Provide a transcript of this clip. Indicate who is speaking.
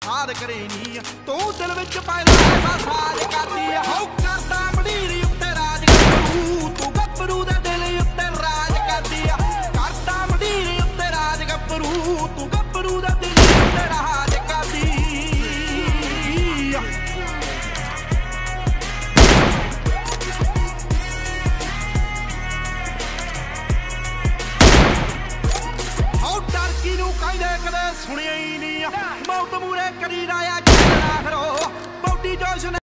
Speaker 1: ਸਾਧ ਕਰੇ ਨੀ ਤੂੰ ਦਿਲ ਵਿੱਚ ਪੈਦਾ ਐਸਾ ਸਾਜ ਕਰਦੀ ਆ ਹੋ ਕਰਦਾ ਮੰਡੀਰ ਉੱਤੇ ਰਾਜ ਗੱਭਰੂ ਤੂੰ ਗੱਭਰੂ ਦੇ ਦਿਲ ਉੱਤੇ ਰਾਜ ਕਰਦੀ ਆ ਕਰਦਾ ਮੰਡੀਰ ਉੱਤੇ ਰਾਜ ਗੱਭਰੂ ਤੂੰ ਗੱਭਰੂ ਦੇ ਦਿਲ ਉੱਤੇ ਰਾਜ ਕਰਦੀ ਆ ਹੋ ਟਰਕੀ ਨੂੰ ਕਹਿੰਦੇ ਕਦੇ ਸੁਣਿਆ ਹੀ ਨਹੀਂ ਮੌਤ ਮੂਰੇ ਕਰੀ ਰਾਇਆ ਕਰੋ ਬੌਡੀ ਜੋਸ਼